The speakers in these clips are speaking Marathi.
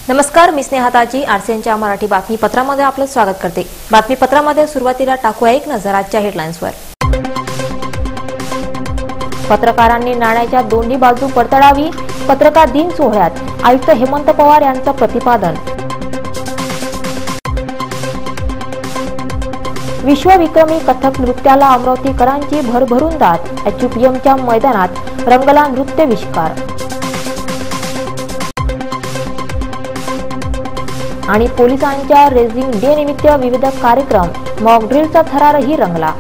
नमस्कार, मी स्नेहा ताजी आरसीएनच्या मराठी बातमीपत्रामध्ये आपलं स्वागत करते। बातमीपत्रामध्ये सुरुवातीला टाकूया एक नजर आजच्या हेडलाईन्सवर। पत्रकारांनी नाण्याच्या दोन्ही बाजू पडताळावी, पत्रकार दिन सोहळ्यात आयुक्त हेमंत पवार यांचं प्रतिपादन। विश्वविक्रमी कथक नृत्याला अमरावतीकरांची भरभरून दाद, एचयूपीएमच्या मैदानात रंगला नृत्यविष्कार। आणि पोलिसांच्या रेझिंग डे निमित्त विविध कार्यक्रम, मॉक ड्रिलचा थरारही रंगला।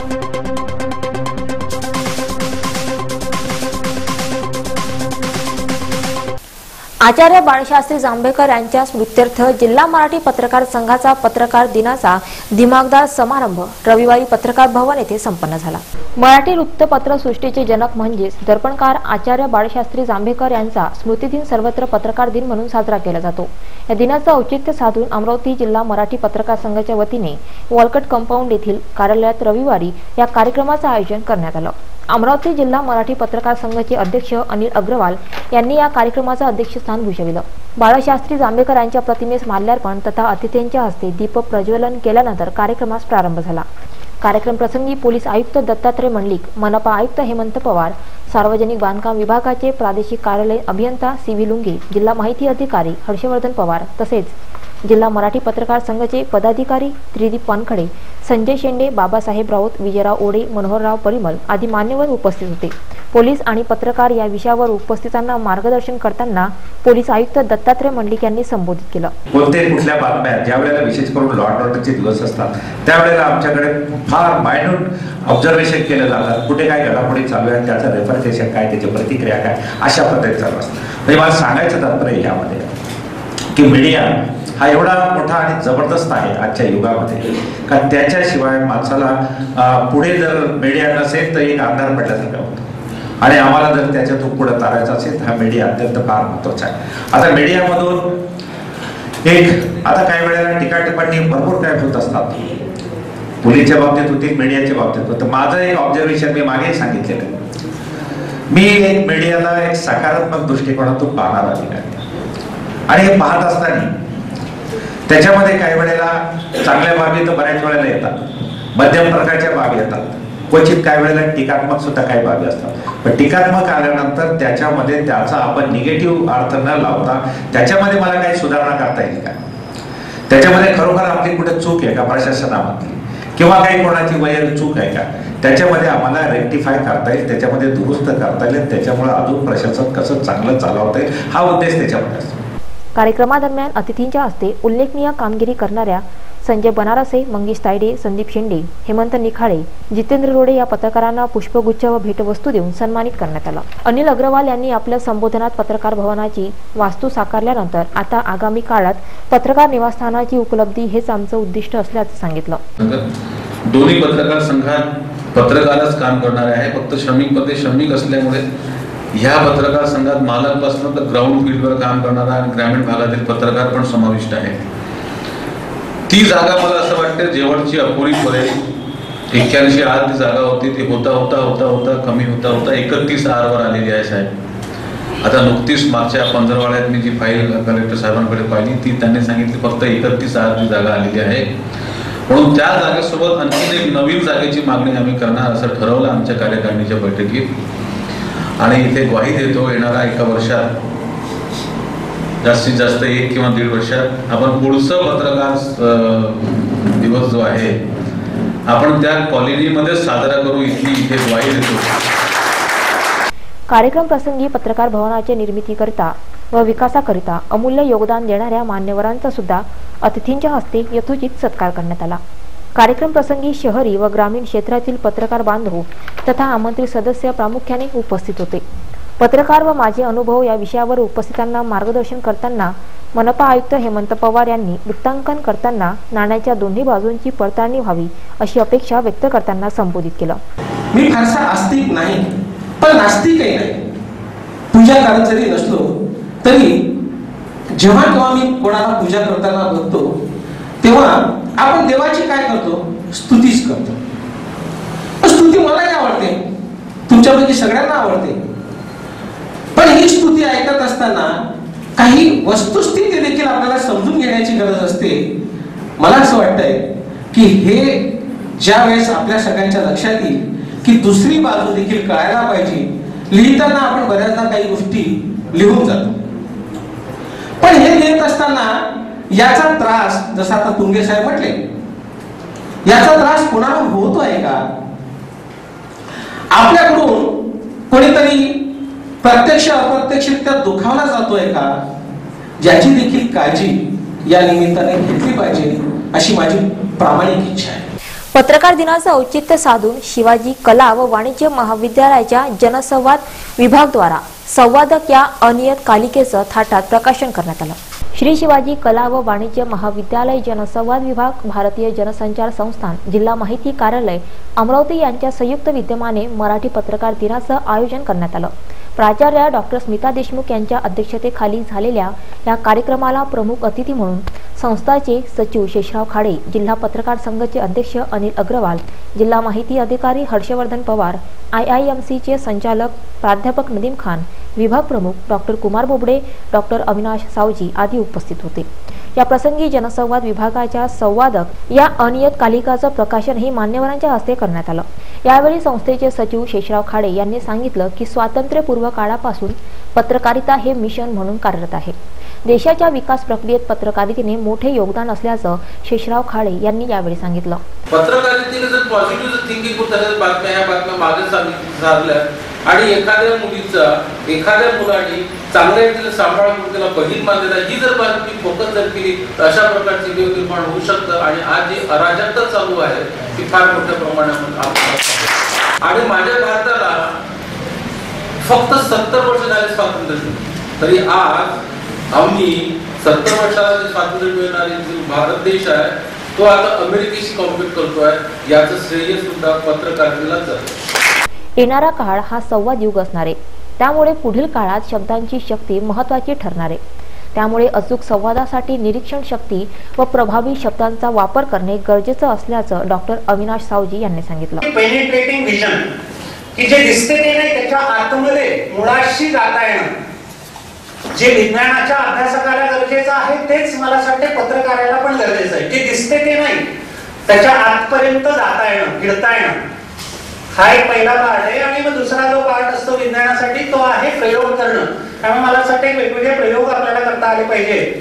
आचार्य बाळशास्त्री जांभेकर यांच्या स्मृत्यर्थ जिल्हा मराठी पत्रकार संघाचा पत्रकार दिनाचा दिमागदार समारंभ रविवारी पत्रकार भवन येथे संपन्न झाला। मराठी वृत्तपत्र सृष्टीचे जनक म्हणजेच दर्पणकार आचार्य बाळशास्त्री जांभेकर यांचा स्मृतिदिन सर्वत्र पत्रकार दिन म्हणून साजरा केला जातो। या दिनाचं औचित्य साधून अमरावती जिल्हा मराठी पत्रकार संघाच्या वतीने वॉलकट कंपाऊंड येथील कार्यालयात रविवारी या कार्यक्रमाचं आयोजन करण्यात आलं। अमरावती जिल्हा मराठी पत्रकार संघाचे अध्यक्ष अनिल अग्रवाल यांनी या कार्यक्रमाचं अध्यक्षस्थान भूषविलं। बाळशास्त्री जांभेकर यांच्या प्रतिमेस माल्यार्पण तथा अतिथींच्या हस्ते दीप प्रज्वलन केल्यानंतर कार्यक्रमास प्रारंभ झाला। कार्यक्रम प्रसंगी पोलीस आयुक्त दत्तात्रय मंडलिक, मनपा आयुक्त हेमंत पवार, सार्वजनिक बांधकाम विभागाचे प्रादेशिक कार्यालय अभियंता सीव्ही लुंगे, जिल्हा माहिती अधिकारी हर्षवर्धन पवार तसेच जिल्हा मराठी पत्रकार संघाचे पदाधिकारी त्रिदीप वानखडे, संजय शेंडे, बाबासाहेब राऊत, विजयराव ओढे, मनोहरराव परिमल आदी मान्यवर उपस्थित होते। पोलीस आणि पत्रकार या विषयावर उपस्थितांना मार्गदर्शन करताना पोलीस आयुक्त दत्तात्रय मंडलिक यांनी संबोधित केलं। कोणत्याही कुठल्या बातम्या ज्या वेळेला विशेष करून लॉ अँड ऑर्डरचे दिवस असतात त्यावेळेला आमच्याकडे फार मायन्यूट ऑब्झर्वेशन केलं जातं, कुठे काय घडामोडी चालू आहे, त्याचं रेफरन्सेशन काय, त्याची प्रतिक्रिया काय, अशा पद्धतीने चालू असतं। म्हणजे मला सांगायचं तात्पर्य यामध्ये की मीडिया हा एवढा मोठा आणि जबरदस्त आहे आजच्या युगामध्ये का त्याच्याशिवाय माणसाला पुढे जर मीडिया नसेल तर एक अंधार पडल्यासारखं होतं आणि आम्हाला जर त्याच्यातून पुढे तारायचं असेल तर हा मीडिया अत्यंत फार महत्त्वाचा आहे। आता मीडियामधून एक आता काही वेळेला टीका टिप्पणी भरपूर काय होत असतात, पोलीसच्या बाबतीत होती, मीडियाच्या बाबतीत होतं। माझं एक ऑब्झर्वेशन मी मागे सांगितलेलं, मी एक मीडियाला एक सकारात्मक दृष्टिकोनातून पाहणार आहे आणि हे पाहत असताना त्याच्यामध्ये काही वेळेला चांगल्या बाबी तर बऱ्याच वेळेला येतात, मध्यम प्रकारच्या बाबी येतात, क्वचित काही वेळेला टीकात्मक सुद्धा काही बाबी असतात। पण टीकात्मक आल्यानंतर त्याच्यामध्ये त्याचा आपण निगेटिव्ह अर्थ न लावता त्याच्यामध्ये मला काही सुधारणा करता येईल का, त्याच्यामध्ये खरोखर आपली कुठे चूक आहे का प्रशासनामधली किंवा काही कोणाची वैर चूक आहे का, त्याच्यामध्ये आम्हाला रेक्टिफाय करता येईल, त्याच्यामध्ये दुरुस्त करता येईल, त्याच्यामुळे अजून प्रशासन कसं चांगलं चालवता येईल हा उद्देश त्याच्यामध्ये असतो। कार्यक्रमादरम्यान अतिथींच्या हस्ते उल्लेखनीय कामगिरी करणाऱ्या संजय बनारसे, मंगेश तायडे, संदीप शेंडे, हेमंत निखाळे, जितेंद्र रोडे या पत्रकारांना पुष्पगुच्छ व भेटवस्तू देऊन सन्मानित करण्यात आलं। अनिल अग्रवाल यांनी आपल्या संबोधनात पत्रकार भवनाची वास्तू साकारल्यानंतर आता आगामी काळात पत्रकार निवासस्थानाची उपलब्धी हेच आमचं उद्दिष्ट असल्याचं सांगितलं। दोन्ही पत्रकार संघात पत्रकारच काम करणारे आहे, फक्त श्रमिक असल्यामुळे ह्या पत्रकार संघात मालकापासून तर ग्राउंड फील्डवर काम करणारा आणि ग्रामीण भागातील पत्रकार पण समाविष्ट आहे। ती जागा मला असं वाटतं जेवढची अपुरी पडेल, 81 आर ती जागा होती, ती होता कमी होता 31 आरवर आलेली आहे साहेब। आता नुकतीच मागच्या पंधरवाड्यात मी जी फाईल कलेक्टर साहेबांकडे पाहिली ती त्यांनी सांगितली फक्त 31 आर ची जागा आलेली आहे, म्हणून त्या जागेसोबत आणखी एक नवीन जागेची मागणी आम्ही करणार असं ठरवलं आमच्या कार्यकारिणीच्या बैठकीत। आणि इथे ग्वाही देतो येणाऱ्या एका वर्षात जास्तीत जास्त 1 किंवा 1.5 वर्षात आपण पुढचं पत्रकार दिवस जो आहे आपण त्या कॉलनीमध्ये साजरा करू इथे ग्वाही देतो। कार्यक्रम प्रसंगी पत्रकार भवनाच्या निर्मितीकरिता व विकासाकरिता अमूल्य योगदान देणाऱ्या मान्यवरांचा सुद्धा अतिथींच्या हस्ते यथोचित सत्कार करण्यात आला। कार्यक्रम प्रसंगी शहरी व ग्रामीण क्षेत्रातील पत्रकार बांधव तथा आमंत्रित सदस्य प्रामुख्याने उपस्थित होते। पत्रकार व माझे अनुभव या विषयावर उपस्थितांना मार्गदर्शन करताना मनपा आयुक्त हेमंत पवार यांनी वृत्तांकन करताना नाण्याच्या दोन्ही बाजूंची पडताळणी व्हावी अशी अपेक्षा व्यक्त करताना संबोधित केलं। मी फारसा आस्तिक नाही पण नास्तिकही नाही, पूजा करत जरी नसलो तरी जेव्हा केव्हा मी कोणाला पूजा करताना बघतो तेव्हा आपण देवाची काय करतो, स्तुतीच करतो। स्तुती मलाही आवडते, तुमच्यापैकी सगळ्यांना आवडते, पण ही स्तुती ऐकत असताना काही वस्तुस्थिती देखील आपल्याला समजून घेण्याची गरज असते. मला असं वाटतंय की हे ज्या वेळेस आपल्या सगळ्यांच्या लक्षात येईल की दुसरी बाजू देखील कळायला पाहिजे. लिहिताना आपण बऱ्याचदा काही गोष्टी लिहून जातो, पण हे लिहित असताना याचा त्रास, जसं आता तुंगे साहेब म्हटले, याचा त्रास कोणाला होतोय का? आपल्याकडून कोणीतरी प्रत्यक्ष अप्रत्यक्षरित्या दुखावला जातोय का? याची देखील काळजी या निमित्ताने घेतली पाहिजे अशी माझी प्रामाणिक इच्छा आहे. पत्रकार दिनाचं औचित्य साधून शिवाजी कला व वाणिज्य महाविद्यालयाच्या जनसंवाद विभागाद्वारा संवादक या अनियतकालिकेचं थाटात प्रकाशन करण्यात आलं. श्री शिवाजी कला व वाणिज्य महाविद्यालय जनसंवाद विभाग, भारतीय जनसंचार संस्थान, जिल्हा माहिती कार्यालय अमरावती यांच्या संयुक्त विद्यमाने मराठी पत्रकार दिनाचं आयोजन करण्यात आलं. प्राचार्य डॉक्टर स्मिता देशमुख यांच्या अध्यक्षतेखाली झालेल्या या कार्यक्रमाला प्रमुख अतिथी म्हणून संस्थाचे सचिव शेषराव खाडे, जिल्हा पत्रकार संघाचे अध्यक्ष अनिल अग्रवाल, जिल्हा माहिती अधिकारी हर्षवर्धन पवार, IIMCचे संचालक प्राध्यापक नदीम खान, विभाग प्रमुख डॉक्टर कुमार बोबडे, डॉक्टर अविनाश सावजी आदी उपस्थित होते. या प्रसंगी जनसंवाद विभागाच्या संवादक या अनियतकालिकाचं प्रकाशनही मान्यवरांच्या हस्ते करण्यात आलं. यावेळी संस्थेचे सचिव शेषराव खाडे यांनी सांगितलं की स्वातंत्र्यपूर्व काळापासून पत्रकारिता हे मिशन म्हणून कार्यरत आहे. देशाच्या विकास प्रक्रियेत पत्रकारितेने मोठे योगदान असल्याचं शेषराव खाडे यांनी यावेळी सांगितलं. पत्रकारितेने जर पॉझिटिव्ह थिंकिंग होत असेल, बातम्या मागे सांगितल्या आणि एखाद्या मुलाने चांगल्या रीतीने सांभाळ करून त्याला बहीण मानलेला, ही जर बातमी फोकस जर केली तर अशा प्रकारचे वेग निर्माण होऊ शकतं. आणि आज जी अराजकता चालू आहे ती फार मोठ्या प्रमाणात आणि माझ्या भारताला फक्त 70 वर्ष झाले स्वातंत्र्य, तरी आज आम्ही 70 वर्षाला स्वातंत्र्य मिळणारे जो भारत देश आहे तो आता अमेरिकेशी कॉम्पिट करतोय. याचं श्रेय सुद्धा पत्रकारितेला जातं. येणारा काळ हा संवाद युग असणार आहे, त्यामुळे पुढील काळात शब्दांची शक्ती महत्त्वाची ठरणार आहे. त्यामुळे अचूक संवादासाठी निरीक्षण शक्ती व प्रभावी शब्दांचा वापर करणे गरजेचं असल्याचं डॉक्टर अविनाश सावजी यांनी सांगितलं. पेनिट्रेटिंग विजन की जे दिसते ते नाही, त्याच्या आतमध्ये मुळाशी जाता येणं, जे विज्ञानाच्या अभ्यासकाला गरजेचं आहे तेच मला वाटते पत्रकाराला पण गरजेचं आहे. जे दिसते ते नाही, त्याच्या आतपर्यंत जाता येणं, गिळता येणं, हा एक पहिला पार्ट आहे. आणि मग दुसरा जो पार्ट असतो विज्ञानासाठी तो आहे प्रयोग करणं. त्यामुळे मला असं वाटतं वेगवेगळे प्रयोग आपल्याला करता आले पाहिजे.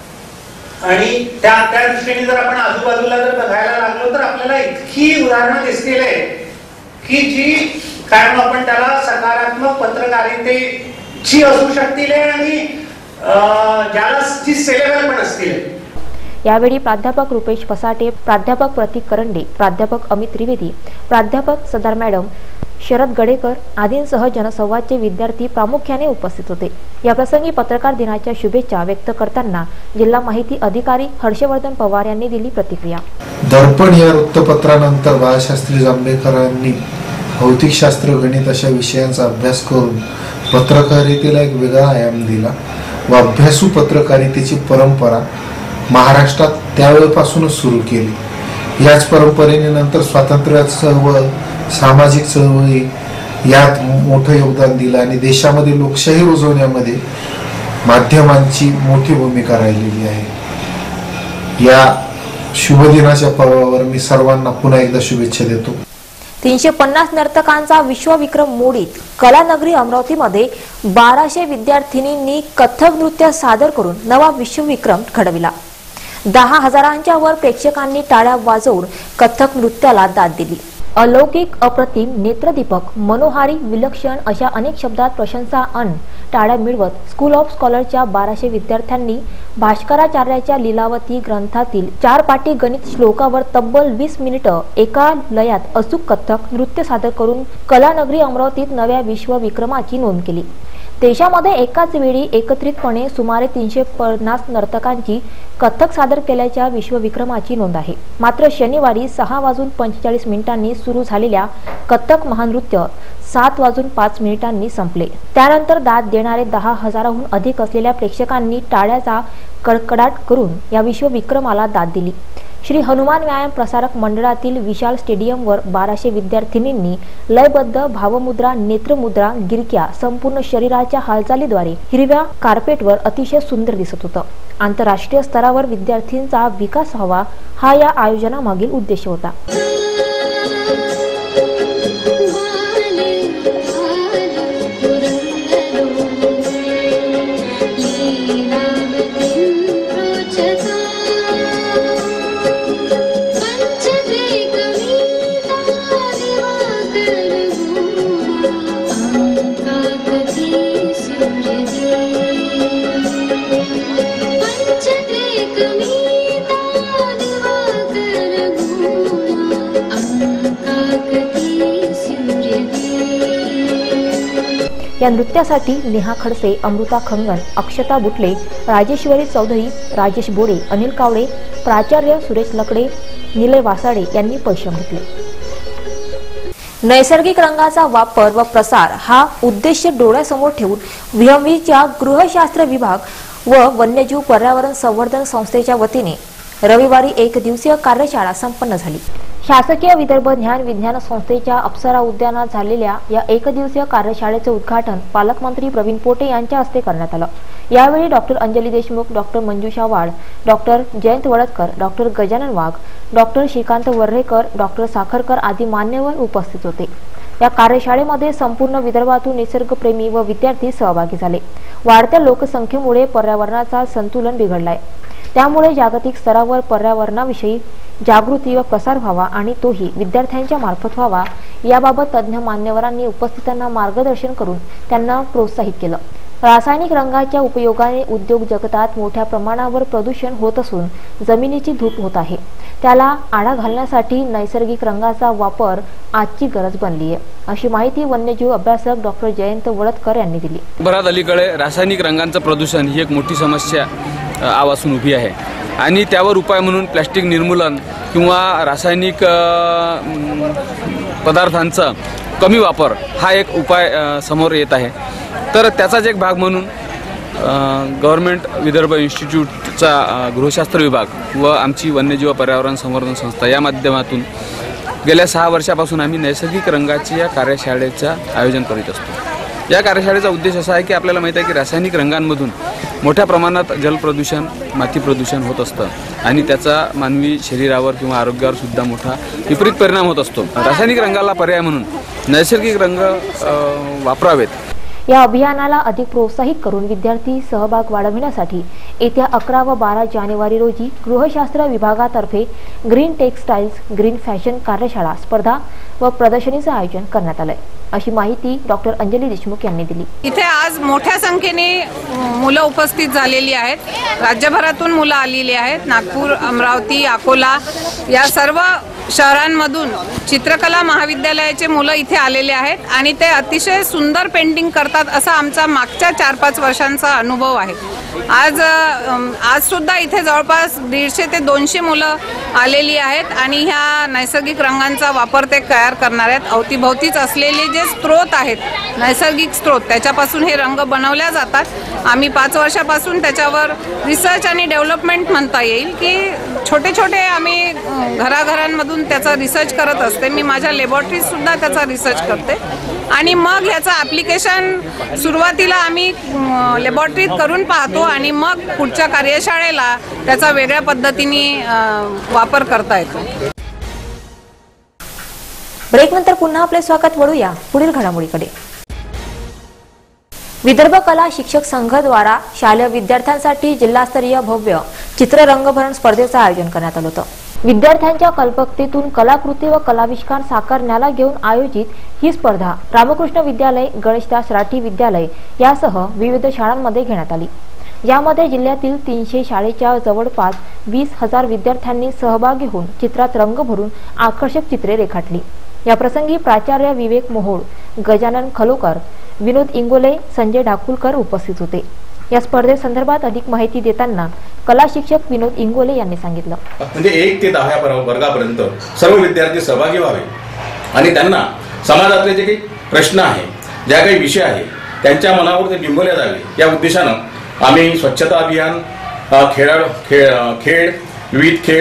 आणि त्या दृष्टीने जर आपण आजूबाजूला जर बघायला लागलो तर आपल्याला इतकी उदाहरणं दिसतील की जी काय आपण त्याला सकारात्मक पत्रकारितेची असू शकतील आणि ज्याला जी सेलेबल पण असतील. यावेळी प्राध्यापक रुपेश फसाटे, प्राध्यापक प्रतीक करंडे, प्राध्यापक अमित त्रिवेदी, प्राध्यापक सदार मॅडम, शरद गडेकर आदींसह जनसंवादचे विद्यार्थी प्रामुख्याने उपस्थित होते. या प्रसंगी पत्रकार दिनाच्या शुभेच्छा व्यक्त करताना जिल्हा माहिती अधिकारी हर्षवर्धन पवार यांनी दिली प्रतिक्रिया. दर्पण या वृत्तपत्रानंतर बाळशास्त्री जांभेकरांनी भौतिकशास्त्र, गणित अशा विषयांचा अभ्यास करून पत्रकारितेला एक वेगळा आयाम दिला व अभ्यासू पत्रकारितेची परंपरा महाराष्ट्रात त्यावेळेपासूनच सुरू केली. याच परंपरेने नंतर स्वातंत्र्य चळवळ, सामाजिक चळवळी यात मोठं योगदान दिलं आणि देशामध्ये लोकशाही रुजवण्यामध्ये माध्यमांची मोठी भूमिका राहिलेली आहे. या शुभ दिनाच्या पर्वावर मी सर्वांना पुन्हा एकदा शुभेच्छा देतो. 350 नर्तकांचा विश्वविक्रम मोडीत कलानगरी अमरावतीमध्ये 1200 विद्यार्थिनींनी कथक नृत्य सादर करून नवा विश्वविक्रम घडविला. 10,000च्या वर प्रेक्षकांनी टाळ्या वाजवून कथक नृत्याला दाद दिली. अलौकिक, अप्रतिम, नेत्रदीपक, मनोहारी, विलक्षण अशा अनेक शब्दात प्रशंसा अन टाळ्या मिळवत स्कूल ऑफ स्कॉलरच्या 1200 विद्यार्थ्यांनी भास्कराचार्याच्या लीलावती ग्रंथातील 4 पाटी गणित श्लोकावर तब्बल 20 मिनिटं एका लयात अचूक कथक नृत्य सादर करून कलानगरी अमरावतीत नव्या विश्वविक्रमाची नोंद केली. देशामध्ये एकाच वेळी एकत्रितपणे सुमारे 350 नर्तकांची कथक सादर केल्याच्या विश्वविक्रमाची नोंद आहे. मात्र शनिवारी 6:45 सुरू झालेल्या कथक महानृत्य 7:05 संपले. त्यानंतर दाद देणारे 10,000हून अधिक असलेल्या प्रेक्षकांनी टाळ्याचा कडकडाट करून या विश्वविक्रमाला दाद दिली. श्री हनुमान व्यायाम प्रसारक मंडळातील विशाल स्टेडियमवर 1200 विद्यार्थिनींनी लयबद्ध भावमुद्रा, नेत्रमुद्रा, गिरक्या संपूर्ण शरीराच्या हालचालीद्वारे हिरव्या कार्पेटवर अतिशय सुंदर दिसत होतं. आंतरराष्ट्रीय स्तरावर विद्यार्थ्यांचा विकास व्हावा हा या आयोजनामागील उद्देश होता. या नृत्यासाठी नेहा खडसे, अमृता खंगन, अक्षता बुटले, राजेश्वरी चौधरी, राजेश बोडे, अनिल कावडे, प्राचार्य सुरेश लकडे, निलय वासाडे यांनी परिश्रम घेतले. नैसर्गिक रंगाचा वापर व प्रसार हा उद्देश डोळ्यासमोर ठेवून विहंवीच्या गृहशास्त्र विभाग व वन्यजीव पर्यावरण संवर्धन संस्थेच्या वतीने रविवारी 1 दिवसीय कार्यशाळा संपन्न झाली. शासकीय विदर्भ ज्ञान विज्ञान संस्थेच्या अप्सरा उद्यानात झालेल्या या 1 दिवसीय कार्यशाळेचे उद्घाटन पालकमंत्री प्रवीण पोटे यांच्या हस्ते करण्यात आलं. यावेळी doctor Anjali Deshmukh, doctor Manjusha Wad, doctor Jayant Wadatkar, doctor Gajanan Wagh, doctor Shrikant Varrekar, doctor Sakharkar आदी मान्यवर उपस्थित होते. या कार्यशाळेमध्ये संपूर्ण विदर्भातून निसर्गप्रेमी व विद्यार्थी सहभागी झाले. वाढत्या लोकसंख्येमुळे पर्यावरणाचा संतुलन बिघडलाय. त्यामुळे जागतिक स्तरावर पर्यावरणाविषयी जागृती व प्रसार व्हावा आणि तोही विद्यार्थ्यांच्या मार्फत व्हावा याबाबत तज्ज्ञ मान्यवरांनी उपस्थितांना मार्गदर्शन करून त्यांना प्रोत्साहित केलं. रासायनिक रंगाच्या उपयोगाने उद्योग जगतात मोठ्या प्रमाणावर प्रदूषण होत असून जमिनीची धूप होत आहे. त्याला आळा घालण्यासाठी नैसर्गिक रंगाचा वापर आजची गरज बनली आहे, अशी माहिती वन्यजीव अभ्यासक डॉक्टर जयंत वडतकर यांनी दिली. भरात अलीकडे रासायनिक रंगांचं प्रदूषण ही एक मोठी समस्या आवासून उभी आहे आणि त्यावर उपाय म्हणून प्लास्टिक निर्मूलन किंवा रासायनिक पदार्थांचा कमी वापर हा एक उपाय समोर येत आहे. तर त्याचाच एक भाग म्हणून गव्हर्नमेंट विदर्भ इन्स्टिट्यूटचा गृहशास्त्र विभाग व आमची वन्यजीव पर्यावरण संवर्धन संस्था या माध्यमातून गेल्या 6 वर्षापासून आम्ही नैसर्गिक रंगाची या कार्यशाळेचं आयोजन करीत असतो. या कार्यशाळेचा उद्देश असा आहे की आपल्याला माहिती आहे की रासायनिक रंगांमधून मोठ्या प्रमाणात जलप्रदूषण, माती प्रदूषण होत असतं आणि त्याचा मानवी शरीरावर किंवा आरोग्यावर सुद्धा मोठा विपरीत परिणाम होत असतो. रासायनिक रंगाला पर्याय म्हणून नैसर्गिक रंग वापरावेत. या अभियानाला अधिक प्रोत्साहित करून विद्यार्थी सहभाग वाढविण्यासाठी येत्या 11 व 12 जानेवारी रोजी गृहशास्त्र विभागातर्फे ग्रीन टेक्सटाईल्स, ग्रीन फॅशन कार्यशाळा, स्पर्धा व प्रदर्शनीचं आयोजन करण्यात आलंय, अशी माहिती डॉक्टर अंजली देशमुख यांनी दिली. इथे आज मोठ्या संख्येने मुलं उपस्थित झालेली आहेत. राज्यभरातून मुलं आलेली आहेत. नागपूर, अमरावती, अकोला या सर्व शहरांमधून चित्रकला महाविद्यालयाचे मुलं इथे आलेले आहेत आणि ते अतिशय सुंदर पेंटिंग करतात असा आमचा मागच्या 4-5 वर्षांचा अनुभव आहे. आज सुद्धा इथे जवळपास 150 ते 200 मुलं आलेली आहेत आणि ह्या नैसर्गिक रंगांचा वापर ते तयार करणार आहेत. अवतीभोवतीच असलेले जे स्त्रोत आहेत, नैसर्गिक स्त्रोत, त्याच्यापासून हे रंग बनवल्या जातात. आम्ही 5 वर्षापासून त्याच्यावर रिसर्च आणि डेव्हलपमेंट म्हणता येईल की छोटे छोटे आम्ही घराघरांमधून त्याचा रिसर्च करत असते. मी माझ्या लॅबोरेटरीत सुद्धा त्याचा रिसर्च करते आणि मग ह्याचं ॲप्लिकेशन सुरुवातीला आम्ही लॅबोरेटरीत करून पाहतो आणि मग पुढच्या कार्यशाळेला त्याचा वेगळ्या पद्धतीने वापर करता येतो. ब्रेकनंतर पुन्हा आपले स्वागत. वळूया पुढील घडामोडीकडे. विदर्भ कला शिक्षक संघ द्वारा शालेय विद्यार्थ्यांसाठी जिल्हास्तरीय भव्य चित्र रंगभरण स्पर्धेचं आयोजन करण्यात आलं होतं. विद्यार्थ्यांच्या कल्पकतेतून कलाकृती व कलाविष्कार साकारण्याला घेऊन आयोजित ही स्पर्धा रामकृष्ण विद्यालय, गणेशदास राठी विद्यालय यासह विविध शाळांमध्ये घेण्यात आली. यामध्ये जिल्ह्यातील 300 शाळेच्या जवळपास 20,000 विद्यार्थ्यांनी सहभागी होऊन चित्रात रंग भरून आकर्षक चित्रे रेखाटली. या प्रसंगी प्राचार्य विवेक मोहोळ, गजानन खलोकर, विनोद इंगोले, संजय ढाकुलकर उपस्थित होते. या स्पर्धेसंदर्भात अधिक माहिती देताना कला शिक्षक विनोद इंगोले यांनी सांगितलं. म्हणजे 1 ते 10व्या वर्गापर्यंत सर्व विद्यार्थी सहभागी व्हावे आणि त्यांना समाजातले जे काही प्रश्न आहे, ज्या काही विषय आहे त्यांच्या मनावर ते बिंबवले जावे या उद्देशानं आम्ही स्वच्छता अभियान, खेळ, विविध खेळ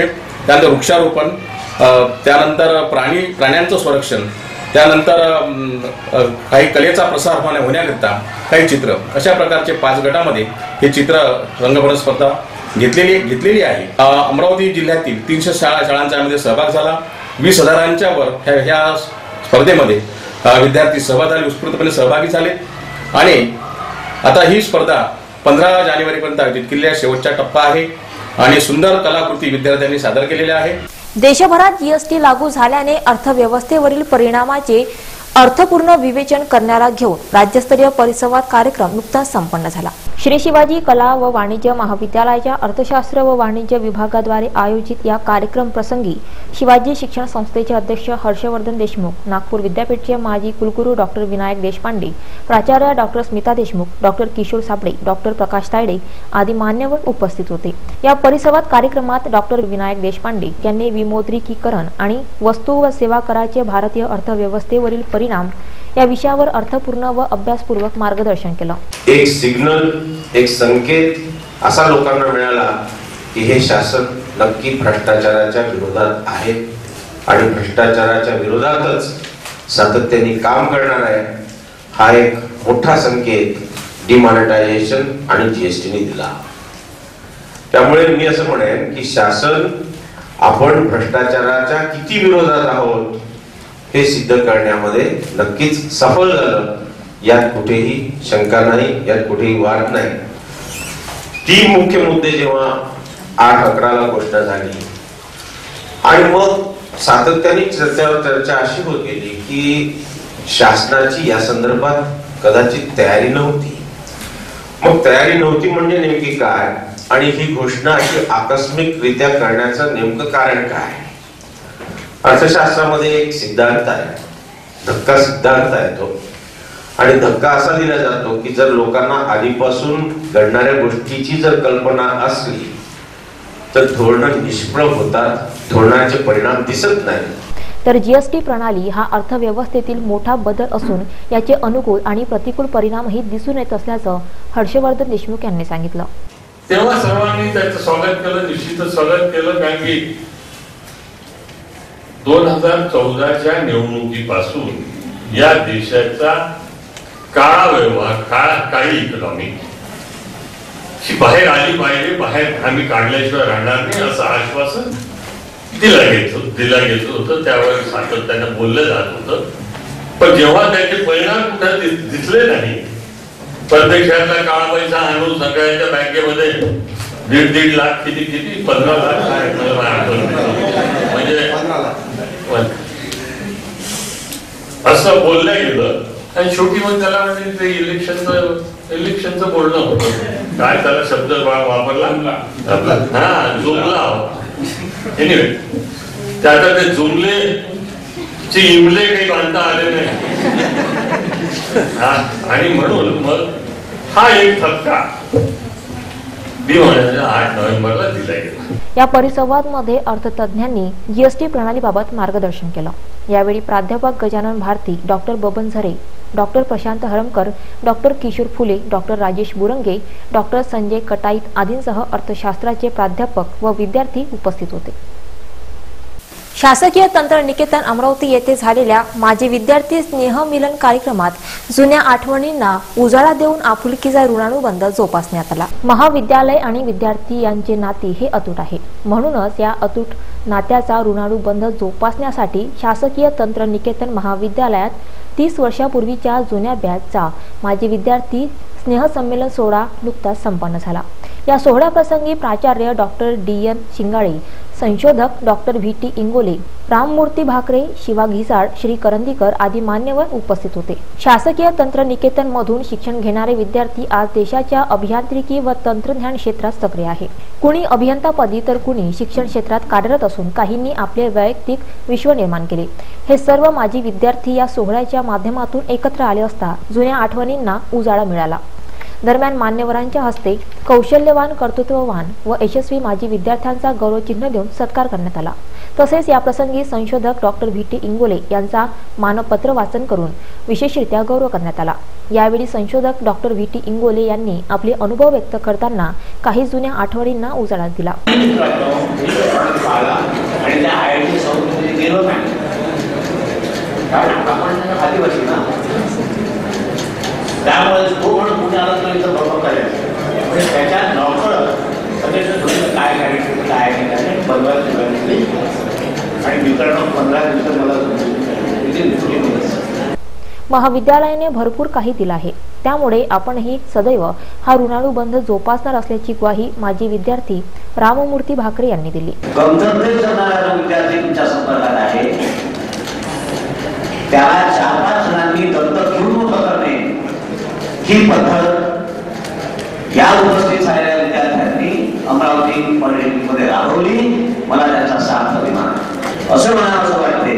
त्यानंतर वृक्षारोपण, त्यानंतर प्राण्यांचं संरक्षण, त्यानंतर काही कलेचा प्रसार होण्याकरिता काही चित्र, अशा प्रकारचे 5 गटामध्ये हे चित्र रंगभरण स्पर्धा घेतलेली आहे. अमरावती जिल्ह्यातील 300 शाळांचा यामध्ये सहभाग झाला. 20,000च्या वर ह्या स्पर्धेमध्ये विद्यार्थी उत्स्फूर्तपणे सहभागी झाले आणि आता ही स्पर्धा 15 जानेवारीपर्यंत आयोजित केलेली आहे. शेवटचा टप्पा आहे आणि सुंदर कलाकृती विद्यार्थ्यांनी सादर केलेल्या आहे. देशभरात जीएसटी लागू झाल्याने अर्थव्यवस्थेवरील परिणामाचे अर्थपूर्ण विवेचन करण्याला घेऊन राज्यस्तरीय परिसंवाद कार्यक्रम नुकताच संपन्न झाला. श्री शिवाजी कला व वाणिज्य महाविद्यालयाच्या अर्थशास्त्र व वाणिज्य विभागाद्वारे आयोजित या कार्यक्रम प्रसंगी शिवाजी शिक्षण संस्थेचे अध्यक्ष हर्षवर्धन देशमुख, नागपूर विद्यापीठचे माजी कुलगुरू डॉक्टर विनायक देशपांडे, प्राचार्य doctor Smita Deshmukh, doctor Kishor Sable, doctor Prakash Tayde आदी मान्यवर उपस्थित होते. या परिसंवाद कार्यक्रमात डॉक्टर विनायक देशपांडे यांनी विमुद्रीकरण आणि वस्तू व सेवा कराचे भारतीय अर्थव्यवस्थेवरील परिणाम या विषयावर अर्थपूर्ण व अभ्यासपूर्वक मार्गदर्शन केलं. एक सिग्नल, एक संकेत असा लोकांना मिळाला की हे शासन नक्की भ्रष्टाचाराच्या विरोधात आहे आणि भ्रष्टाचाराच्या विरोधातच सातत्याने काम करणार आहे. हा एक मोठा संकेत डिमॉनिटायझेशन आणि जीएसटीने दिला. त्यामुळे मी असं म्हणेन की शासन आपण भ्रष्टाचाराच्या किती विरोधात आहोत हे सिद्ध करण्यामध्ये नक्कीच सफल झालं. यात कुठेही शंका नाही, यात कुठेही वाद नाही. 3 मुख्य मुद्दे जेव्हा 8/11ला घोषणा झाली आणि मग सातत्याने त्याच्यावर चर्चा अशी होत गेली की शासनाची या संदर्भात कदाचित तयारी नव्हती. मग तयारी नव्हती म्हणजे नेमकी काय आणि ही घोषणा अशी आकस्मिकरित्या करण्याचं नेमकं कारण काय. अर्थशास्त्रामध्ये एक सिद्धांत आहे, धक्का सिद्धांत आहे तो, आणि धक्का असा दिला जातो की जर लोकांना आधीपासून घडणाऱ्या गोष्टीची जर कल्पना असली तर धोरणं निष्प्रभ होतात, धोरणाचे परिणाम दिसत नाही. तर जीएसटी प्रणाली हा अर्थव्यवस्थेतील मोठा बदल असून याचे अनुकूल आणि प्रतिकूल परिणामही दिसून येत असल्याचं हर्षवर्धन देशमुख यांनी सांगितलं. तेव्हा सर्वांनी त्याचं स्वागत केलं, निश्चितच स्वागत केलं. कारण की 2014च्या निवडणुकीपासून या देशाचा काळा व्यवहार, काळी इकॉनॉमी बाहेर आली पाहिजे, बाहेर आम्ही काढल्याशिवाय राहणार नाही असं आश्वासन दिला घेत होतं. त्यावेळेस सातत्याने बोललं जात होतं. पण जेव्हा त्याचे परिणाम कुठे दिसले नाही, परदेशातला काळा पैसा आणून सगळ्यांच्या बँकेमध्ये 1.5 लाख किती 15 लाख म्हणजे असं बोललं गेलं आणि शेवटी मग त्याला म्हणजे ते इलेक्शनचं बोलणं होतं. काय त्याला शब्द वापरला, जुमला. एनिवे त्याचा ते जुमलेचे इमले काही बांधता आले नाही आणि म्हणून मग हा एक धक्का 8 नोव्हेंबरला दिला गेला. या परिसंवादमध्ये अर्थतज्ञांनी जीएसटी प्रणालीबाबत मार्गदर्शन केलं. यावेळी प्राध्यापक Gajanan Bharti, doctor Baban Zare, doctor Prashant Haramkar, doctor Kishor Phule, doctor Rajesh Burange, doctor Sanjay Kataait आदींसह अर्थशास्त्राचे प्राध्यापक व विद्यार्थी उपस्थित होते. शासकीय तंत्रनिकेतन अमरावती येथे झालेल्या माजी विद्यार्थी स्नेह मिलन कार्यक्रमात जुन्या आठवणींना उजाळा देऊन आपुलकीचा ऋणानुबंध जोपासण्यात आला. महाविद्यालय आणि विद्यार्थी यांचे नाते हे अतूट आहे. म्हणूनच या अतूट नात्याचा ऋणानुबंध जोपासण्यासाठी शासकीय तंत्रनिकेतन महाविद्यालयात 30 वर्षापूर्वीच्या जुन्या बॅचचा माजी विद्यार्थी स्नेह संमेलन सोहळा नुकताच संपन्न झाला. या सोहळ्याप्रसंगी प्राचार्य डॉक्टर DN शिंगाळे, संशोधक डॉक्टर VT इंगोले, राममूर्ती भाकरे, शिवा घिसाड, श्री करंदीकर आदी मान्यवर उपस्थित होते. शासकीय तंत्रनिकेतन मधून शिक्षण घेणारे विद्यार्थी आज देशाच्या अभियांत्रिकी व तंत्रज्ञान क्षेत्रात सक्रिय आहे. कुणी अभियंतापदी तर कुणी शिक्षण क्षेत्रात कार्यरत असून काहींनी आपले वैयक्तिक विश्व निर्माण केले. हे सर्व माजी विद्यार्थी या सोहळ्याच्या माध्यमातून एकत्र आले असता जुन्या आठवणींना उजाळा मिळाला. दरम्यान मान्यवरांच्या हस्ते कौशल्यवान, कर्तृत्ववान व यशस्वी माजी विद्यार्थ्यांचा गौरवचिन्ह देऊन सत्कार करण्यात आला। तसेच याप्रसंगी संशोधक डॉक्टर VT इंगोले यांचा मानपत्र वाचन करून विशेषरित्या गौरव करण्यात आला। यावेळी संशोधक डॉक्टर VT इंगोले यांनी आपले अनुभव व्यक्त करताना काही जुन्या आठवणींना उजाळा दिला। त्यामुळे तो म्हणून पुणे आला तर इथं बरोबर करायचं त्याच्या नॉकळं काय करायचं काय नाही बनवायची आणि मित्रांनो 15 दिवसात मला महाविद्यालयाने भरपूर काही दिलं आहे, त्यामुळे आपणही सदैव हा ऋणानुबंध जोपासणार असल्याची ग्वाही माजी विद्यार्थी राममूर्ती भाकरे यांनी दिली। विद्यार्थी तुमच्या संपर्कात आहे, त्याला 4-5 जणांनी दत्तक घेऊन मोठं करणे ही पद्धत या उपस्थित झालेल्या विद्यार्थ्यांनी अमरावती पॉलिटेक्निकमध्ये राबवली। मला त्याचा सार्थ अभिमान असं म्हणावं वाटते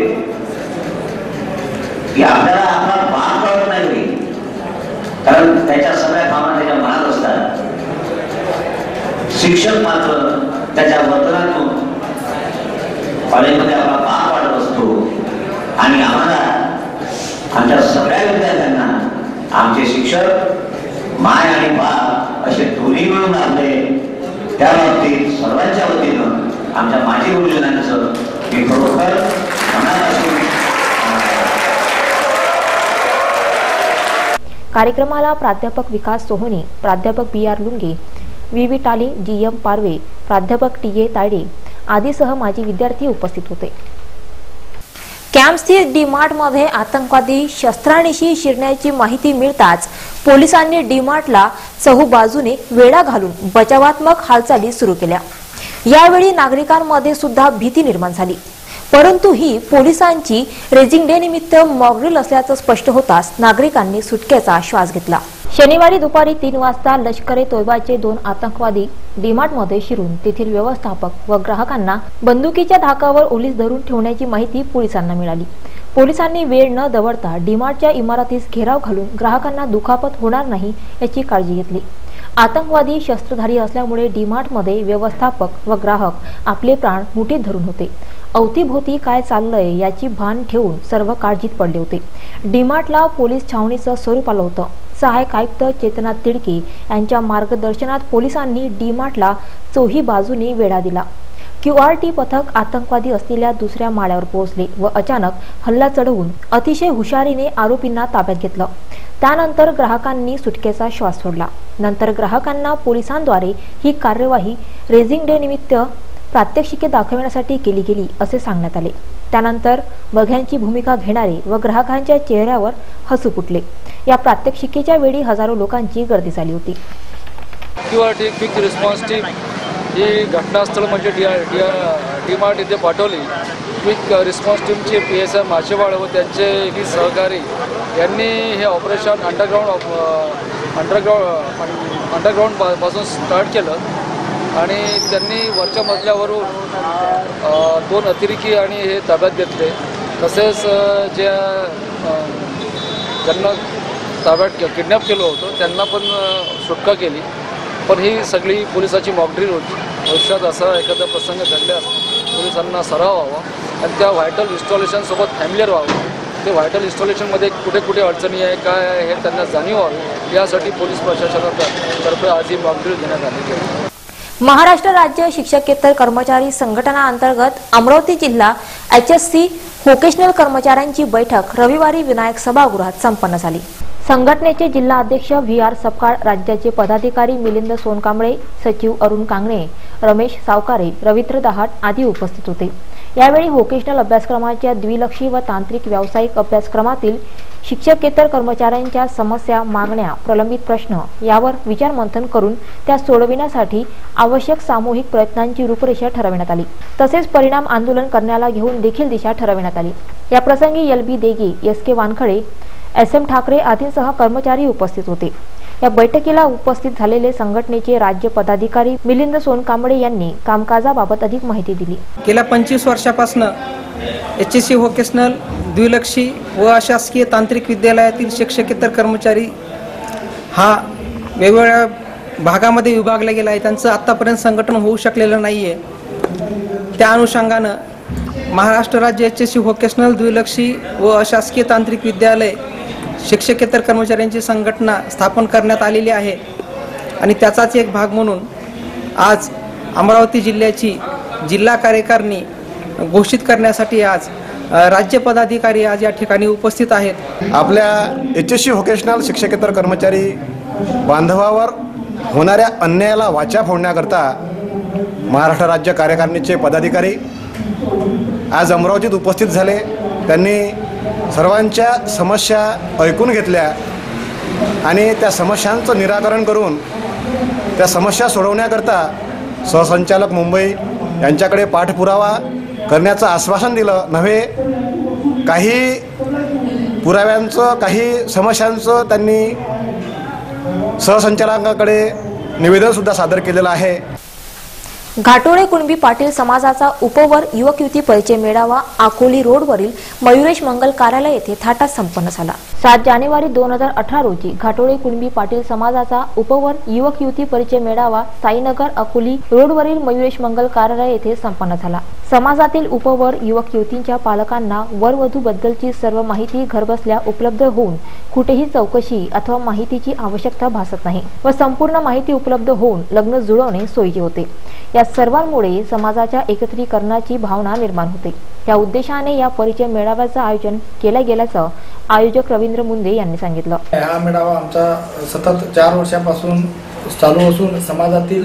की आपल्याला आपला बाप कळत नाही, कारण त्याच्या सगळ्या भावना त्याच्या मनात असतात। शिक्षक मात्र त्याच्या वर्तनातून कॉलेजमध्ये आपला बाप वाढत असतो आणि आम्हाला आमच्या सगळ्या विद्यार्थ्यांना आमचे शिक्षक माय आणि बाप असे दोन्ही मिळून आणले। त्या बाबतीत सर्वांच्या वतीनं आमच्या माजी गुरुजनांचं मी खरोखर मनापासून कार्यक्रमाला प्राध्यापक विकास सोहनी, प्राध्यापक BR लुंगे, VV टाले, GM पारवे, प्राध्यापक TA तायडे आदीसह माजी विद्यार्थी उपस्थित होते। कॅम्पस्थित डीमार्टमध्ये आतंकवादी शस्त्रांनिशी शिरण्याची माहिती मिळताच पोलिसांनी डीमार्टला चहूबाजूने वेढा घालून बचावात्मक हालचाली सुरू केल्या। यावेळी नागरिकांमध्ये सुद्धा भीती निर्माण झाली, परंतु ही पोलिसांची रेझिंग डे निमित्त मॉकड्रिल असल्याचं स्पष्ट होताच नागरिकांनी सुटकेचा श्वास घेतला। शनिवारी दुपारी 3 वाजता लष्कर-ए-तोयबाचे 2 आतंकवादी डीमार्टमध्ये शिरून तेथील व्यवस्थापक व ग्राहकांना बंदुकीच्या धाकावर ओलीस धरून ठेवण्याची माहिती पोलिसांना मिळाली। पोलिसांनी वेळ न दवडता डीमार्टच्या इमारतीस घेराव घालून ग्राहकांना दुखापत होणार नाही याची काळजी घेतली। आतंकवादी शस्त्रधारी असल्यामुळे डीमार्टमध्ये व्यवस्थापक व ग्राहक आपले प्राण मुठीत धरून होते। अवतीभोवती काय चाललंय याची भान ठेवून सर्व काळजीत पडले होते। डीमार्टला पोलीस छावणीचं स्वरूप आलं होतं। सहाय्यक आयुक्त चेतना तिडके यांच्या मार्गदर्शनात पोलिसांनी डीमार्टला चोही बाजूने वेढा दिला। QRT पथक आतंकवादी असलेल्या दुसऱ्या माळ्यावर पोहोचले व अचानक हल्ला चढवून अतिशय हुशारीने आरोपींना ताब्यात घेतलं। त्यानंतर ग्राहकांनी सुटकेचा श्वास सोडला। नंतर ग्राहकांना पोलिसांद्वारे ही कार्यवाही रेझिंग डे निमित्त प्रात्यक्षिके दाखवण्यासाठी केली गेली असे सांगण्यात आले। त्यानंतर बघ्यांची भूमिका घेणारे व ग्राहकांच्या चेहऱ्यावर हसू फुटले। या प्रात्यक्षिकेच्या वेळी हजारो लोकांची गर्दी झाली होती। QRT क्विक रिस्पॉन्स टीम ही घटनास्थळ म्हणजे डीमार्ट इथे पाठवली। क्विक रिस्पॉन्स टीमचे PSI माचेवाड व त्यांचे ही सहकारी यांनी हे ऑपरेशन अंडरग्राउंड पासून स्टार्ट केलं आणि त्यांनी वरच्या मजल्यावरून 2 अतिरेकी आणि हे ताब्यात घेतले। तसेच ज्यांना ताब्यात किडनॅप केलं होतं त्यांना पण सुटका केली। पण ही सगळी पोलिसाची मॉकड्रिल होती। भविष्यात असा एखादा प्रसंग घडल्यास पोलिसांना सराव व्हावा आणि त्या व्हायटल इन्स्टॉलेशनसोबत फॅमिलियर व्हावं। ते व्हायटल इन्स्टॉलेशनमध्ये कुठे कुठे अडचणी आहे काय आहे हे त्यांना जाणीव व्हावी यासाठी पोलीस प्रशासनातर्फे आज ही मॉकड्रिल घेण्यात आली आहे। महाराष्ट्र राज्य शिक्षकेतर कर्मचारी संघटना अंतर्गत अमरावती जिल्हा HSC व्होकेशनल कर्मचाऱ्यांची बैठक रविवारी विनायक सभागृहात संपन्न झाली। संघटनेचे जिल्हा अध्यक्ष VR सपकाळ, राज्याचे पदाधिकारी मिलिंद सोनकांबळे, सचिव अरुण कांगणे, रमेश सावकारे, रवींद्र दहाट आदी उपस्थित होते। यावेळी व्होकेशनल अभ्यासक्रमाच्या द्विलक्षी व तांत्रिक व्यावसायिक अभ्यासक्रमातील शिक्षकेतर कर्मचाऱ्यांच्या समस्या, मागण्या, प्रलंबित प्रश्न यावर विचारमंथन करून त्या सोडविण्यासाठी आवश्यक सामूहिक प्रयत्नांची रूपरेषा ठरविण्यात आली। तसेच परिणाम आंदोलन करण्याला घेऊन देखील दिशा ठरविण्यात आली। या प्रसंगी LB देगे, SK वानखडे, SM ठाकरे आदींसह कर्मचारी उपस्थित होते। या बैठकीला उपस्थित झालेले संघटनेचे राज्य पदाधिकारी मिलिंद सोनकांबळे यांनी कामकाजाबाबत अधिक माहिती दिली। गेल्या 25 वर्षापासून HSC व्होकेशनल द्विलक्षी व अशासकीय तांत्रिक विद्यालयातील शिक्षकेतर कर्मचारी हा वेगवेगळ्या भागामध्ये विभागले गेलं आहे, त्यांचं आत्तापर्यंत संघटन होऊ शकलेलं नाही आहे. त्या अनुषंगानं महाराष्ट्र राज्य HSC व्होकेशनल द्विलक्षी व अशासकीय तांत्रिक विद्यालय शिक्षकेतर कर्मचाऱ्यांची संघटना स्थापन करण्यात आलेली आहे आणि त्याचाच एक भाग म्हणून आज अमरावती जिल्ह्याची जिल्हा कार्यकारिणी घोषित करण्यासाठी आज राज्य पदाधिकारी आज या ठिकाणी उपस्थित आहेत. आपल्या HSC व्होकेशनल शिक्षकेतर कर्मचारी बांधवावर होणाऱ्या अन्यायाला वाचा फोडण्याकरता महाराष्ट्र राज्य कार्यकारिणीचे पदाधिकारी आज अमरावतीत उपस्थित झाले. त्यांनी सर्वांच्या समस्या ऐकून घेतल्या आणि त्या समस्यांचं निराकरण करून त्या समस्या सोडवण्याकरता सहसंचालक मुंबई यांच्याकडे पाठपुरावा करण्याचं आश्वासन दिलं. नव्हे काही पुराव्यांचं काही समस्यांचं त्यांनी सहसंचालकांकडे निवेदनसुद्धा सादर केलेलं आहे. घाटोळे कुणबी पाटील समाजाचा उपवर युवक युवती परिचय मेळावा अकोली रोडवरील मयुरेश मंगल कार्यालय येथे थाटात संपन्न झाला. 7 जानेवारी 2018 रोजी घाटोळे कुणबी पाटील समाजाचा उपवर युवक युवती परिचय मेळावा साईनगर अकोली रोडवरील मयुरेश मंगल कार्यालय येथे संपन्न झाला. समाजातील उपवर युवक युवतींच्या पालकांना वरवधू बद्दलची सर्व माहिती घरबसल्या उपलब्ध होऊन कुठेही चौकशी अथवा माहितीची आवश्यकता भासत नाही व संपूर्ण माहिती उपलब्ध होऊन लग्न जुळवणे सोयीचे होते. या सर्वांमुळे समाजाच्या एकत्रीकरणाची भावना निर्माण होते. या उद्देशाने या परिचय मेळाव्याचं आयोजन केलं गेल्याचं आयोजक रवींद्र मुंदे यांनी सांगितलं. हा मेळावा आमचा सतत 4 वर्षापासून चालू असून समाजातील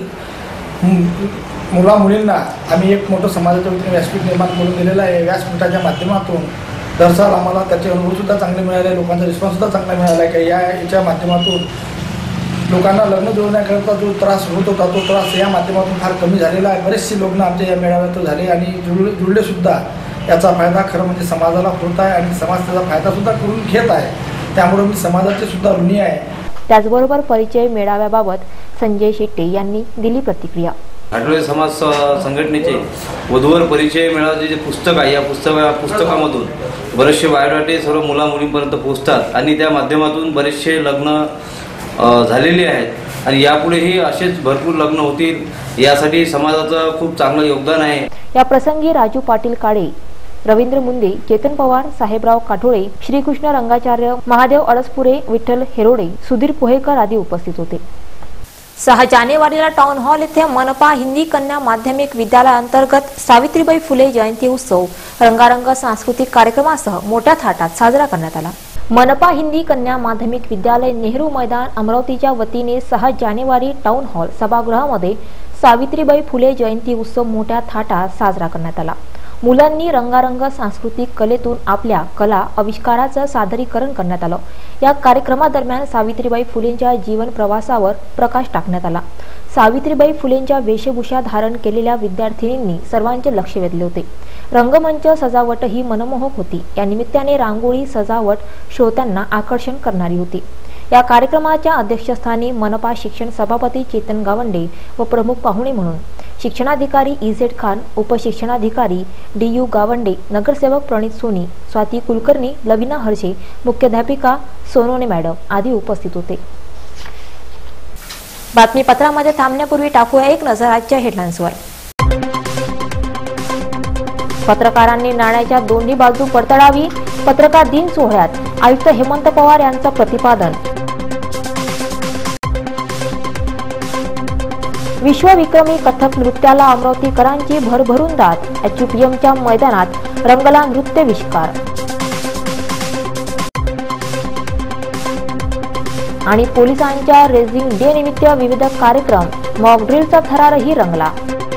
मुला मुलींना आम्ही एक मोठं समाजाच्या वतीने व्यासपीठ निर्माण करून दिलेलं आहे. व्यासपीठाच्या माध्यमातून दरसाल आम्हाला त्याचे अनुभव सुद्धा चांगले मिळाले, लोकांचा रिस्पॉन्स सुद्धा चांगला मिळाला आहे की याच्या माध्यमातून लोकांना लग्न जुळवण्याकरता जो त्रास होत होता तो त्रास या माध्यमातून फार कमी झालेला आहे. बरेचसे लग्न आमच्या या मेळाव्यात झाले आणि जुळले सुद्धा. याचा फायदा खरं म्हणजे समाजाला होत आहे आणि समाज त्याचा फायदा सुद्धा करून घेत आहे. त्यामुळे मी समाजाचे सुद्धा ऋणी आहे. त्याचबरोबर परिचय मेळाव्याबाबत संजय शेट्टे यांनी दिली प्रतिक्रिया. घाटोळे समाज संघटनेचे वधूवर परिचय मेळाव्याचे जे पुस्तक आहे या पुस्तकामधून बरेचसे बायोडाटे सर्व मुला मुलींपर्यंत पोहोचतात आणि त्या माध्यमातून बरेचसे लग्न झालेले आहेत आणि यापुढेही असेच भरपूर लग्न होतील यासाठी समाजाचं खूप चांगलं योगदान आहे. या प्रसंगी राजू पाटील काळे, रवींद्र मुंदे, चेतन पवार, साहेबराव काठोळे, श्रीकृष्ण रंगाचार्य, महादेव अडसपुरे, विठ्ठल हेरोडे, सुधीर पोहेकर आदी उपस्थित होते. 6 जानेवारीला टाउन हॉल येथे मनपा हिंदी कन्या माध्यमिक विद्यालयाअंतर्गत सावित्रीबाई फुले जयंती उत्सव रंगारंग सांस्कृतिक कार्यक्रमासह मोठ्या थाटात साजरा करण्यात आला. मनपा हिंदी कन्या माध्यमिक विद्यालय नेहरू मैदान अमरावतीच्या वतीने 6 जानेवारी टाउन हॉल सभागृहामध्ये सावित्रीबाई फुले जयंती उत्सव मोठ्या थाटात साजरा करण्यात आला. मुलांनी रंगारंग सांस्कृतिक कलेतून आपल्या कला आविष्काराचं सादरीकरण करण्यात आलं. या कार्यक्रमादरम्यान सावित्रीबाई फुलेंच्या जीवन प्रवासावर प्रकाश टाकण्यात आला. सावित्रीबाई फुलेंच्या वेशभूषा धारण केलेल्या विद्यार्थिनींनी सर्वांचे लक्ष वेधले होते. रंगमंच सजावट ही मनमोहक होती. या निमित्ताने रांगोळी सजावट श्रोत्यांना आकर्षण करणारी होती. या कार्यक्रमाच्या अध्यक्षस्थानी मनपा शिक्षण सभापती चेतन गावंडे व प्रमुख पाहुणे म्हणून शिक्षणाधिकारी EZ खान, उपशिक्षणाधिकारी DU गावंडे, नगरसेवक प्रणित सोनी, स्वाती कुलकर्णी, लविना हर्षे, मुख्याध्यापिका सोनोने मॅडम आदी उपस्थित होते. बातमीपत्रामध्ये थांबण्यापूर्वी टाकूया एक नजर आजच्या हेडलाईन्सवर. पत्रकारांनी नाण्याच्या दोन्ही बाजू पडताळावी, पत्रकार दिन सोहळ्यात आयुक्त हेमंत पवार यांचं प्रतिपादन. विश्वविक्रमी कथक नृत्याला अमरावतीकरांची भरभरून दाद, HUPMच्या मैदानात रंगला नृत्यविष्कार. आणि पोलिसांच्या रेझिंग डे निमित्त विविध कार्यक्रम, मॉक ड्रिलचा थरारही रंगला.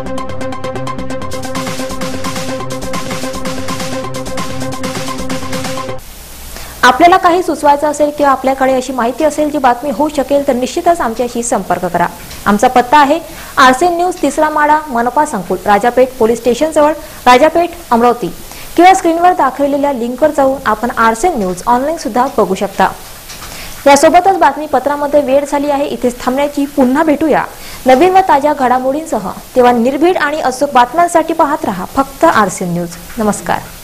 आपल्याला काही सुचवायचं असेल किंवा आपल्याकडे अशी माहिती असेल जी बातमी होऊ शकेल तर निश्चितच आमच्याशी संपर्क करा. आमचा पत्ता आहे आरसीएन न्यूज, 3रा माळा, मनपा संकुल, राजापेठ पोलीस स्टेशन जवळ, राजापेठ, अमरावती. किंवा स्क्रीनवर दाखवलेल्या लिंकवर जाऊन आपण आरसीएन न्यूज ऑनलाईन सुद्धा बघू शकता. यासोबतच बातमीपत्रामध्ये वेळ झाली आहे इथेच थांबण्याची. पुन्हा भेटूया नवीन व ताज्या घडामोडींसह. तेव्हा निर्भीड आणि अचूक बातम्यांसाठी पाहत रहा फक्त आरसीएन न्यूज. नमस्कार.